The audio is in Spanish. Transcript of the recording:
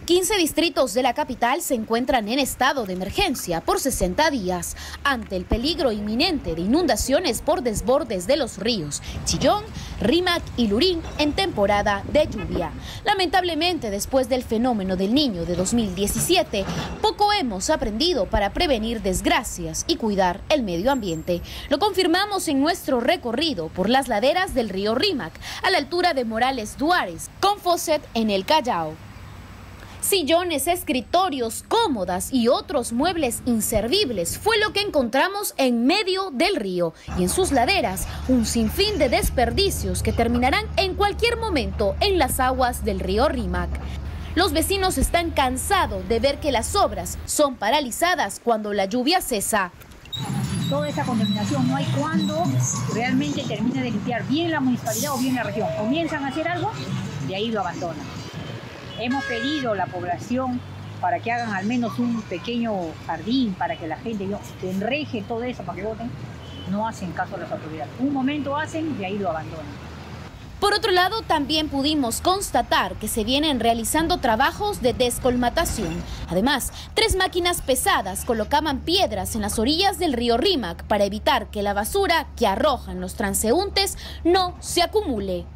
15 distritos de la capital se encuentran en estado de emergencia por 60 días ante el peligro inminente de inundaciones por desbordes de los ríos Chillón, Rímac y Lurín en temporada de lluvia. Lamentablemente, después del fenómeno del Niño de 2017, poco hemos aprendido para prevenir desgracias y cuidar el medio ambiente. Lo confirmamos en nuestro recorrido por las laderas del río Rímac, a la altura de Morales Duárez, con Fosset en el Callao. Sillones, escritorios, cómodas y otros muebles inservibles fue lo que encontramos en medio del río y en sus laderas un sinfín de desperdicios que terminarán en cualquier momento en las aguas del río Rímac. Los vecinos están cansados de ver que las obras son paralizadas cuando la lluvia cesa. Toda esa contaminación no hay cuando realmente termine de limpiar bien la municipalidad o bien la región. Comienzan a hacer algo, de ahí lo abandonan. Hemos pedido a la población para que hagan al menos un pequeño jardín para que la gente que enreje todo eso para que voten. No hacen caso a las autoridades. Un momento hacen y ahí lo abandonan. Por otro lado, también pudimos constatar que se vienen realizando trabajos de descolmatación. Además, 3 máquinas pesadas colocaban piedras en las orillas del río Rímac para evitar que la basura que arrojan los transeúntes no se acumule.